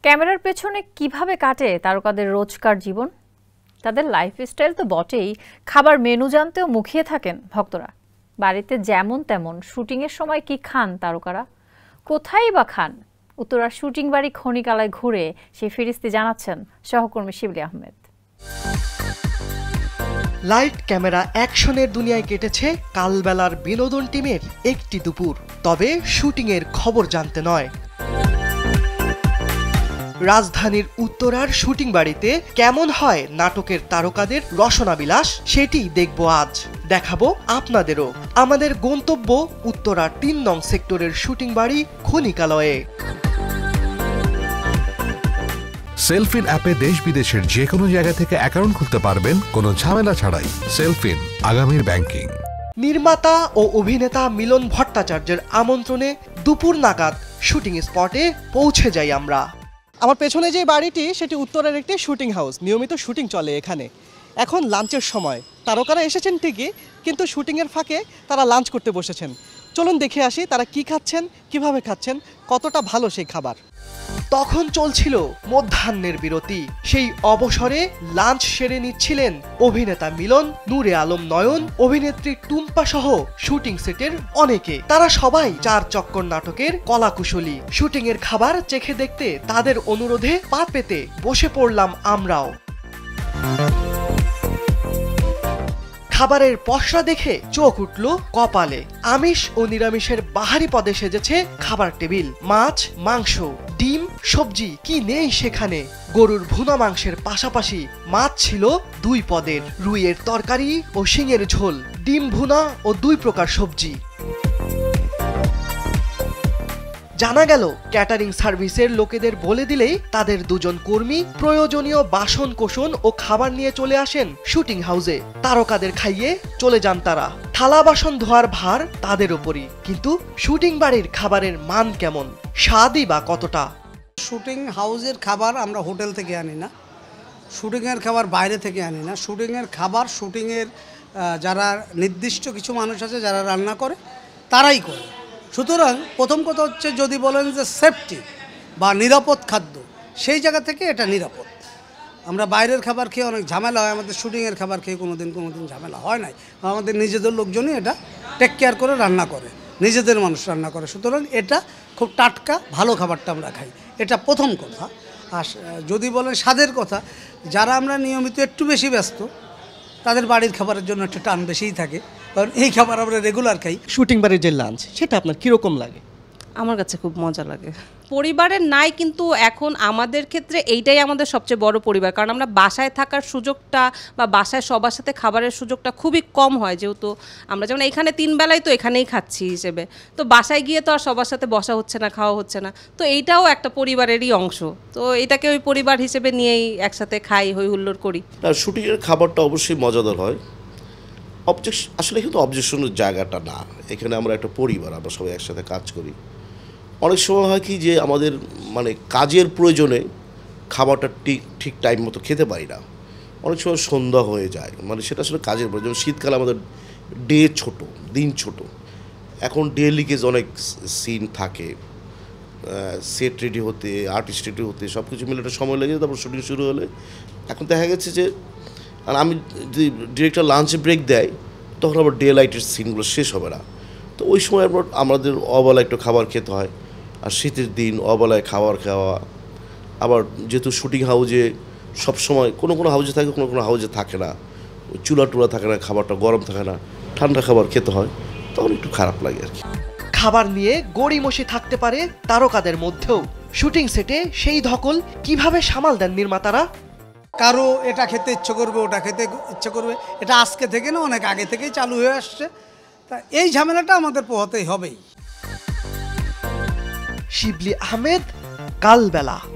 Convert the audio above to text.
ক্যামেরার পেছনে কিভাবে কাটে তারকাদের রোজকার জীবন? তাদের লাইফস্টাইল তো বটেই, খাবার মেনু জানতেও মুখিয়ে থাকেন ভক্তরা। বাড়িতে যেমন তেমন শুটিংয়ের সময় কি খান তারকারা, কোথায় বা খান? উত্তরার শুটিং বাড়ি খনিকালায় ঘুরে সেই ফিরিস্তি জানাচ্ছেন সহকর্মী শিবলি আহমেদ। লাইট ক্যামেরা অ্যাকশনের দুনিয়ায় কেটেছে কালবেলার বিনোদন টিমের একটি দুপুর। তবে শুটিংয়ের খবর জানতে নয়, রাজধানীর উত্তরার শুটিং বাড়িতে কেমন হয় নাটকের তারকাদের রসনাবিলাস, সেটি দেখব আজ। দেখাবো আপনাদেরও। আমাদের গন্তব্য উত্তরার ৩ নং সেক্টরের শুটিং বাড়ি খনিকালয়ে। সেলফিন অ্যাপে দেশ বিদেশের যে কোনো জায়গা থেকে অ্যাকাউন্ট খুলতে পারবেন কোনো ঝামেলা ছাড়াই। সেলফিন, আগামীর ব্যাংকিং। নির্মাতা ও অভিনেতা মিলন ভট্টাচার্যের আমন্ত্রণে দুপুর নাগাদ শুটিং স্পটে পৌঁছে যাই আমরা। আমার পেছনে যে বাড়িটি সেটি উত্তরের একটি শুটিং হাউস। নিয়মিত শুটিং চলে এখানে। এখন লাঞ্চের সময়। তারকারা এসেছেন ঠিকই, কিন্তু শুটিংয়ের ফাঁকে তারা লাঞ্চ করতে বসেছেন। চলুন দেখে আসি তারা কি খাচ্ছেন, কিভাবে খাচ্ছেন, কতটা ভালো সেই খাবার। তখন চলছিল মধ্যাহ্নের বিরতি। সেই অবসরে লাঞ্চ সেরে নিচ্ছিলেন অভিনেতা মিলন, নূরে আলম নয়ন, অভিনেত্রী টুম্পা সহ শুটিং সেটের অনেকে। তারা সবাই ৪ চক্কর নাটকের কলাকুশলী। শুটিং এর খাবার চেখে দেখতে তাদের অনুরোধে পা পেতে বসে পড়লাম আমরাও। খাবারের পসরা দেখে চোখ উঠল কপালে। আমিষ ও নিরামিষের বাহারি পদে সেজেছে খাবার টেবিল। মাছ, মাংস, ডিম, সবজি কি নেই সেখানে। গরুর ভুনা মাংসের পাশাপাশি মাছ ছিল 2 পদের, রুইয়ের তরকারি ও শিঙের ঝোল, ডিম ভুনা ও 2 প্রকার সবজি। জানা গেল ক্যাটারিং সার্ভিসের লোকেদের বলে দিলেই তাদের 2 জন কর্মী প্রয়োজনীয় বাসন কোসন ও খাবার নিয়ে চলে আসেন শুটিং হাউসে। তারকাদের খাইয়ে চলে যান তারা। থালা বাসন ধোয়ার ভার তাদের উপরই। কিন্তু শুটিং বাড়ির খাবারের মান কেমন, স্বাদই বা কতটা? শুটিং হাউসের খাবার আমরা হোটেল থেকে আনি না, শুটিংয়ের খাবার বাইরে থেকে আনি না। শুটিংয়ের খাবার শুটিংয়ের যারা নির্দিষ্ট কিছু মানুষ আছে যারা রান্না করে তারাই করে। সুতরাং প্রথম কথা হচ্ছে, যদি বলেন যে সেফটি বা নিরাপদ খাদ্য, সেই জায়গা থেকে এটা নিরাপদ। আমরা বাইরের খাবার খেয়ে অনেক ঝামেলা হয়, আমাদের শুটিংয়ের খাবার খেয়ে কোনোদিন ঝামেলা হয় নাই। আমাদের নিজেদের লোকজনই এটা টেক কেয়ার করে রান্না করে, নিজেদের মানুষ রান্না করে। সুতরাং এটা খুব টাটকা ভালো খাবারটা আমরা খাই, এটা প্রথম কথা। আর যদি বলেন স্বাদের কথা, যারা আমরা নিয়মিত একটু বেশি ব্যস্ত তাদের বাড়ির খাবারের জন্য একটা টান বেশিই থাকে, কারণ এই খাবার আমরা রেগুলার খাই। শুটিং বাড়ির যে লাঞ্চ, সেটা আপনার কীরকম লাগে? আমার কাছে খুব মজা লাগে। পরিবারের নাই, কিন্তু এখন আমাদের ক্ষেত্রে এইটাই আমাদের সবচেয়ে বড় পরিবার, কারণ আমরা বাসায় থাকার সুযোগটা বা বাসায় সবার সাথে খাবারের সুযোগটা খুবই কম হয়। যেহেতু আমরা যেমন এখানে 3 বেলাই তো এখানেই খাচ্ছি হিসেবে, তো বাসায় গিয়ে তো আর সবার সাথে বসা হচ্ছে না, খাওয়া হচ্ছে না। তো এইটাও একটা পরিবারেরই অংশ, তো এটাকে ওই পরিবার হিসেবে নিয়েই একসাথে খাই, হই হুল্লোড় করি। শুটিংয়ের খাবারটা অবশ্যই মজাদার হয়। আসলে কিন্তু অবজেকশনের জায়গাটা না, এখানে আমরা একটা পরিবার, আমরা সবাই একসাথে কাজ করি। অনেক সময় হয় কি যে আমাদের কাজের প্রয়োজনে খাবারটা ঠিক টাইম মতো খেতে পারি না, অনেক সময় সন্ধ্যা হয়ে যায়। সেটা আসলে কাজের প্রয়োজন। শীতকালে আমাদের ডে ছোট, দিন ছোট। এখন ডে লিকেজ অনেক সিন থাকে, সেট রেডি হতে, আর্টিস্ট রেডি হতে, সব কিছু মিলে একটা সময় লেগে তারপর শুটিং শুরু হলে। এখন দেখা গেছে যে আমি যদি ডিরেক্টর লাঞ্চে ব্রেক দেয়, তখন আবার ডে লাইটের সিনগুলো শেষ হবে না। তো ওই সময় আমাদের অবেলায় একটু খাবার খেতে হয়। আর শীতের দিন অবেলায় খাবার খাওয়া, আবার যেহেতু শুটিং হাউজে সবসময় কোনো হাউজে থাকে, কোনো হাউজে থাকে না, চুলা টুলা থাকে না, খাবারটা গরম থাকে না, ঠান্ডা খাবার খেতে হয়, তখন একটু খারাপ লাগে আর কি। খাবার নিয়ে গড়িমসি থাকতে পারে তারকাদের মধ্যেও। শুটিং সেটে সেই ধকল কিভাবে সামাল দেন নির্মাতারা? কারো এটা খেতে ইচ্ছে করবে, ওটা খেতে ইচ্ছে করবে, এটা আজকে থেকে না, অনেক আগে থেকেই চালু হয়ে আসছে। তা এই ঝামেলাটা আমাদের পোহাতেই হবেই। শিবলি আহমেদ, কালবেলা।